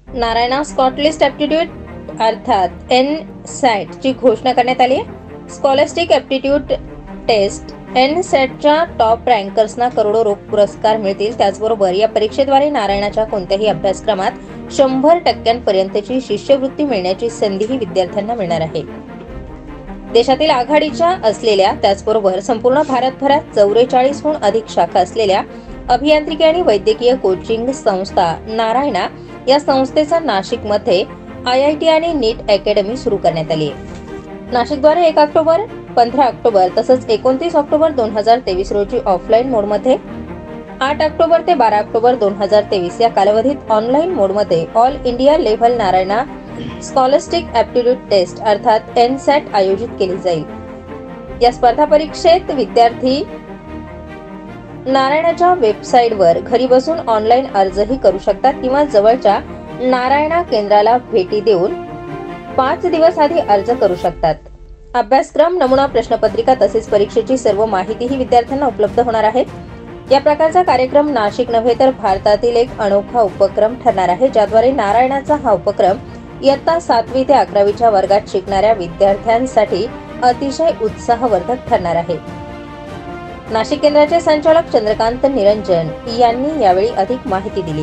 Narayana scholastic aptitude अर्थात NSAT ची घोषणा करण्यात आली आहे। स्कॉलॅस्टिक ॲप्टिट्यूड टेस्ट NSATच्या टॉप रँकर्सना करोडो रोख पुरस्कार मिळतील। त्याचबरोबर या परीक्षेद्वारे नारायणाच्या कोणत्याही अभ्यासक्रमात 100% शिष्यवृत्ती मिळण्याची संधीही विद्यार्थ्यांना मिळणार आहे। देशातील आघाडीच्या असलेल्या त्याचबरोबर संपूर्ण भारतभरात 44हून अधिक शाखा असलेल्या अभियांत्रिकी आणि वैद्यकीय कोचिंग संस्था नारायणा या संस्थेचा नाशिकमध्ये IIT आणि नीट अकॅडमी सुरू करण्यात आली आहे। नाशिकद्वारे 1 ऑक्टोबर 15 ऑक्टोबर तसंच 29 ऑक्टोबर 2023 रोजी ऑफलाईन मोडमध्ये, 8 ऑक्टोबर ते 12 ऑक्टोबर 2023 या कालावधीत ऑनलाईन मोडमध्ये all India level Narayana scholastic aptitude test अर्थात NSAT आयोजित केली जाईल। या स्पर्धा परीक्षेत विद्यार्थी नारायणाच्या वेबसाईटवर घरी बसून ऑनलाईन अर्जही करू शकतात किंवा जवळच्या नारायणा केंद्राला भेटी देऊन 5 दिवस आधी अर्ज करू शकतात। अभ्यासक्रम, नमुना प्रश्नपत्रिका तसेच परीक्षेची सर्व माहितीही विद्यार्थ्यांना उपलब्ध होणार आहे। या प्रकारचा कार्यक्रम नाशिक नव्हे तर भारतातील एक अनोखा उपक्रम ठरणार आहे, ज्याद्वारे नारायणाचा हा उपक्रम इयत्ता 7वी ते 11वीच्या वर्गात शिकणाऱ्या विद्यार्थ्यांसाठी अतिशय उत्साहवर्धक ठरणार आहे। नाशिक केंद्राचे संचालक चंद्रकांत निरंजन यांनी यावेळी अधिक माहिती दिली।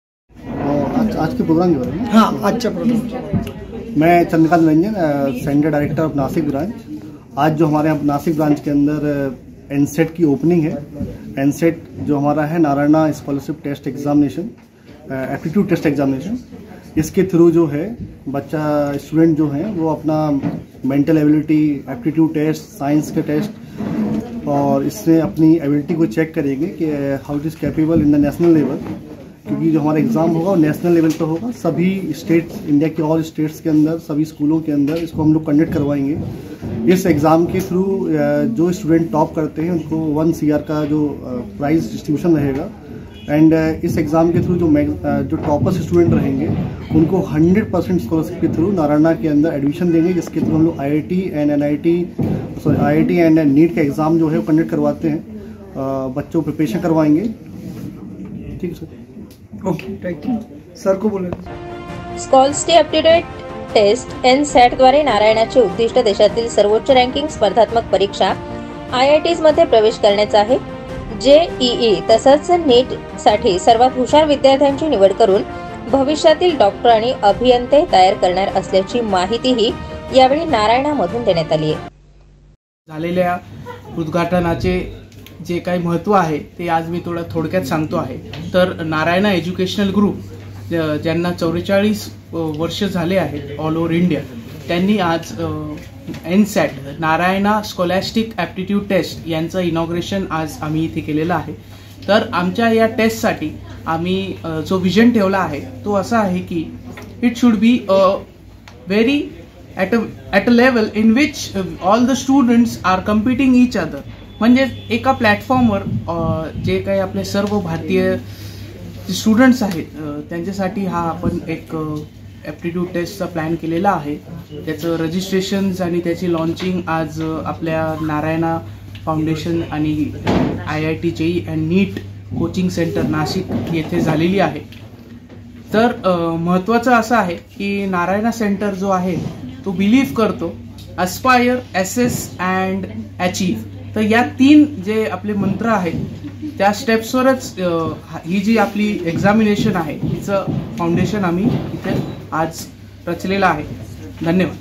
आज के प्रोग्राम के बारे में? हाँ, अच्छा प्रोग्राम। मैं Chandrakant Niranjan, centre director of Nashik branch. आज जो हमारे यहाँ नासिक ब्रांच के अंदर NSAT की ओपनिंग है। NSAT जो हमारा है Narayana scholarship test examination, aptitude test examination, इसके थ्रू जो है बच्चा स्टूडेंट जो है वो अपना mental ability, aptitude test, science के टेस्ट और इससे अपनी एबिलिटी को चेक करेंगे कि how it is capable in the national level, क्योंकि जो हमारा एग्ज़ाम होगा वो नेशनल लेवल पे होगा। सभी स्टेट्स, इंडिया के ऑल स्टेट्स के अंदर, सभी स्कूलों के अंदर इसको हम लोग कंडक्ट करवाएंगे। इस एग्ज़ाम के थ्रू जो स्टूडेंट टॉप करते हैं उनको 1 CR का जो प्राइज़ डिस्ट्रीब्यूशन रहेगा। एंड इस एग्ज़ाम के थ्रू जो टॉपर्स स्टूडेंट रहेंगे उनको 100% स्कॉलरशिप के थ्रू नारायणा के अंदर एडमिशन देंगे, जिसके थ्रू हम लोग IIT एंड नीट का एग्ज़ाम जो है वो कंडक्ट करवाते हैं। बच्चों को प्रिपरेशन करवाएंगे। ठीक है sir, okay, thank you. Sir को बोले। स्कॉलॅस्टिक ॲप्टिट्यूड टेस्ट NSAT द्वारे नारायणाचे उद्दिष्ट देशातील सर्वोच्च रँकिंग स्पर्धात्मक परीक्षा IITs मध्ये प्रवेश करण्याचा आहे। JEE तसंच नीट साठी सर्वात हुशार विद्यार्थ्यांची निवड करून भविष्यातील डॉक्टर आणि अभियंते तयार करणार असल्याची माहितीही यावेळी नारायणामधून देण्यात आली आहे। झालेल्या उद्घाटनाचे जे काही महत्त्व आहे ते आज मी थोडक्यात सांगतो आहे। तर नारायणा एज्युकेशनल ग्रुप ज्यांना 44 वर्ष झाले आहेत ऑल ओव्हर इंडिया, त्यांनी आज NSAT Narayana scholastic aptitude test यांचं इनॉग्रेशन आज आम्ही इथे केलेलं आहे। तर आमच्या या टेस्टसाठी आम्ही जो विजन ठेवला आहे तो असा आहे की it should be very at a level in which all the students are competing each other, म्हणजे एका प्लॅटफॉर्मवर जे काही आपले सर्व भारतीय स्टुडंट्स आहेत त्यांच्यासाठी हा आपण एक ॲप्टिट्यूड टेस्टचा प्लॅन केलेला आहे। त्याचं रजिस्ट्रेशन्स आणि त्याची लॉन्चिंग आज आपल्या नारायणा फाउंडेशन आणि IIT JEE and NEET coaching centre Nashik येथे झालेली आहे। तर महत्त्वाचं असं आहे की नारायणा सेंटर जो आहे तो बिलीव्ह करतो अस्पायर, असेस अँड अचीव। तर या 3 जे आपले मंत्र आहेत त्या स्टेप्सवरच ही जी आपली एक्झामिनेशन आहे तिचं फाउंडेशन आम्ही इथे आज रचलेलं आहे। धन्यवाद।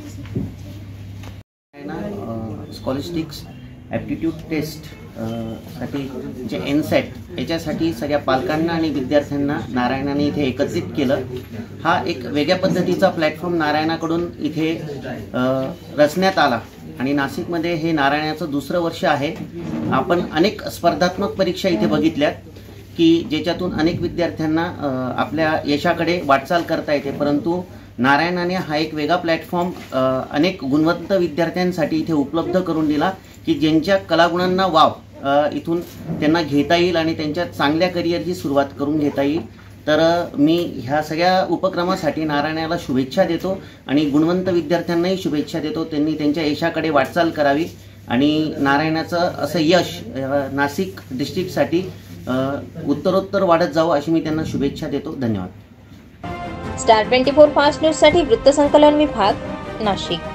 स्कॉलॅस्टिक ॲप्टिट्यूड टेस्ट साठी जे NSAT याच्यासाठी सगळ्या पालकांना आणि विद्यार्थ्यांना नारायणाने इथे एकत्रित केलं। हा एक वेगळ्या पद्धतीचा प्लॅटफॉर्म नारायणाकडून इथे रचण्यात आला आणि नाशिकमध्ये हे नारायणाचं दुसरं वर्ष आहे। आपण अनेक स्पर्धात्मक परीक्षा इथे बघितल्यात की ज्याच्यातून अनेक विद्यार्थ्यांना आपल्या यशाकडे वाटचाल करता येते, परंतु नारायणाने हा एक वेगळा प्लॅटफॉर्म अनेक गुणवंत विद्यार्थ्यांसाठी इथे उपलब्ध करून दिला की ज्यांच्या कलागुणांना वाव इथून त्यांना घेता येईल आणि त्यांच्या चांगल्या करिअरची सुरुवात करून घेता येईल। तर मी ह्या सगळ्या उपक्रमासाठी नारायणाला शुभेच्छा देतो आणि गुणवंत विद्यार्थ्यांनाही शुभेच्छा देतो। त्यांनी त्यांच्या यशाकडे वाटचाल करावी आणि नारायणाचं असं यश नाशिक डिस्ट्रिक्टसाठी उत्तरोत्तर वाढत जावं अशी मी त्यांना शुभेच्छा देतो। धन्यवाद। स्टार 24 फास्ट न्यूज साठी वृत्तसंकलन विभाग, नाशिक.